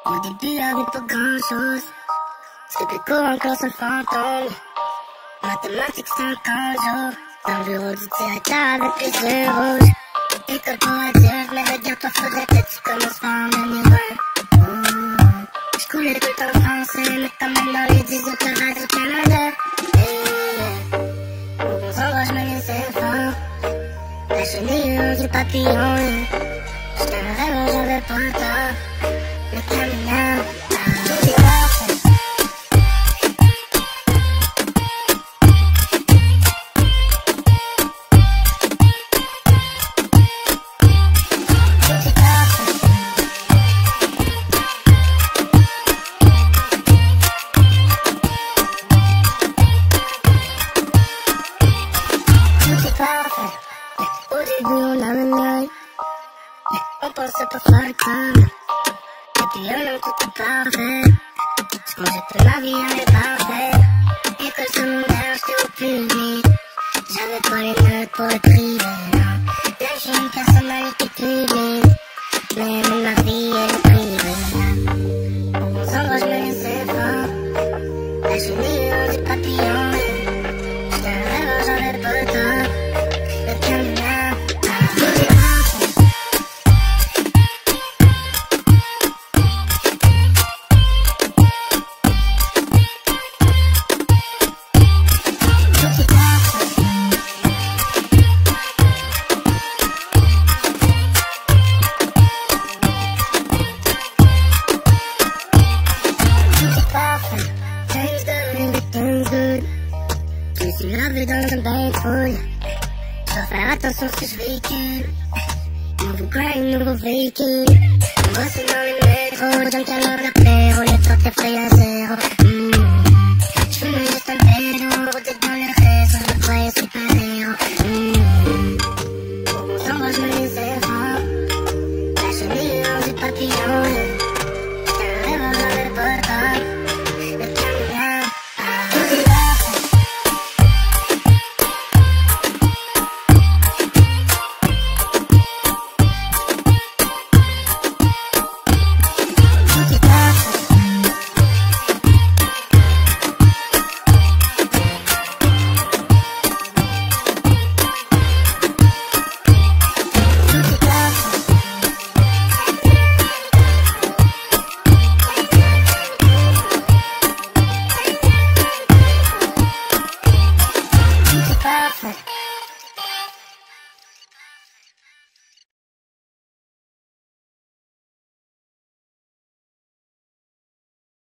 Au début, y'avait pas grand chose. C'était plus court encore sans fantôme. Mathématiques 50 jours. Dans le bureau du directeur avec les yeux rouges. École pour adultes, mais regarde-toi, faudrait que tu commences par en venir. J'coulais tout en français, mais quand même dans les 18 heures du Canada. Au bon endroit, j'me laissais fort. La chenille du papillon. J'étais un rêve, j'avais pas le temps. Le caminant, tout est parfait. Au début on avait l'œil, on pensait pas faire le comme. Et puis un an tout est parfait. J'mangeais toute ma vie elle est parfaite. École secondaire j'étais au public. J'avais pas les notes pour le privé, non. Là j'ai une personnalité publique. Mais même ma vie elle est privée. Au bon endroit j'me laissais fort. La chenille du papillon. J'étais un rêveur, j'avais pas le temps. Le caminant, tout est parfait. Tout est parfait. Tout est parfait. Things good, things good. Je me suis lavé dans un bain de foule. Je dois faire attention si je véhicule. Nouveau grind, nouveau véhicule. On bosse dans les métros, junk à l'heure d'apéro. Les temps t'es frais à zéro. J'fume juste un